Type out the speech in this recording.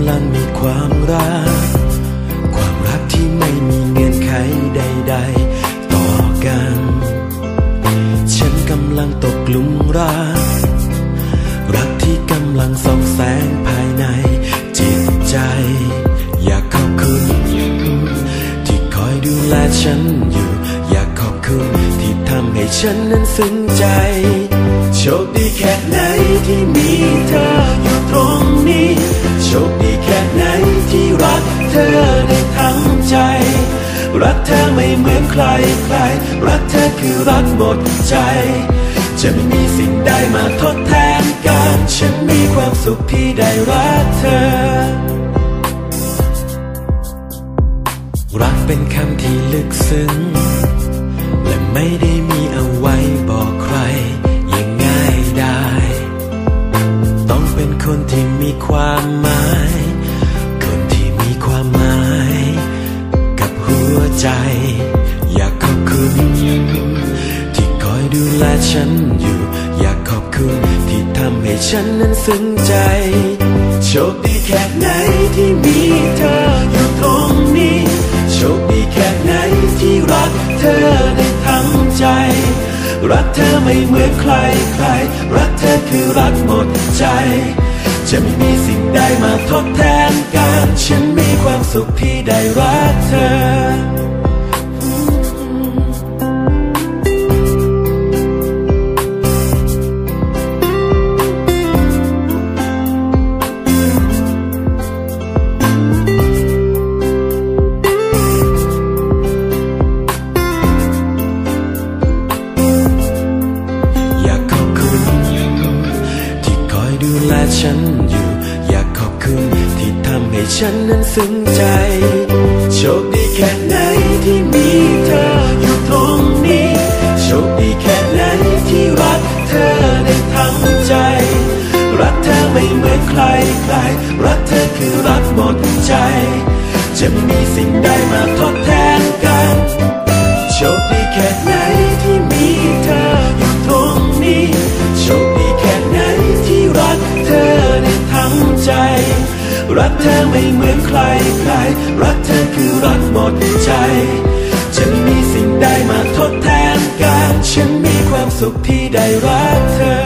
ำลังมีความรักที่ไม่มีเงื่อนไขใดๆต่อกันฉันกำลังตกหลุมรักที่กำลังส่องแสงภายในจิตใจอยากขอบคุณที่คอยดูแลฉันอยู่อยากขอบคุณที่ทำให้ฉันนั้นซึ้งใจโชคดีแค่ไหนที่มีเธออยู่ตรงนี้โชคดีแค่ไหนที่รักเธอได้ทั้งใจรักเธอไม่เหมือนใครรักเธอคือรักหมดใจจะไม่มีสิ่งใดมาทดแทนกันฉันมีความสุขที่ได้รักเธอรักเป็นคำที่ลึกซึ้งและไม่ได้มีเอาไว้บอกใครอย่างง่ายได้ต้องเป็นคนที่มีความหมายคนที่มีความหมายกับหัวใจอยากขอบคุณที่คอยดูแลฉันอยู่อยากขอบคุณที่ทำให้ฉันนั้นซึ้งใจโชคดีแค่ไหนที่มีเธออยู่ตรงนี้โชคดีแค่ไหนที่รักเธอได้ทั้งใจรักเธอไม่เหมือนใครรักเธอคือรักหมดใจจะไม่มีสิ่งใดมาทดแทนกันฉันมีความสุขที่ได้รักเธอดูแลฉันอยู่อยากขอบคุณที่ทำให้ฉันนั้นซึ้งใจโชคดีแค่ไหนที่มีเธออยู่ตรงนี้โชคดีแค่ไหนที่รักเธอได้ทั้งใจรักเธอไม่เหมือนใครรักเธอคือรักหมดใจจะไม่มีสิ่งใดมาทดแทนกันโชคดีแค่ไหนที่มีเธออยู่ตรงนี้โชคดีแค่ไหนที่รักเธอได้ทั้งใจรักเธอไม่เหมือนใครรักเธอคือรักหมดใจจะไม่มีสิ่งใดมาทดแทนกันฉันมีความสุขที่ได้รักเธอ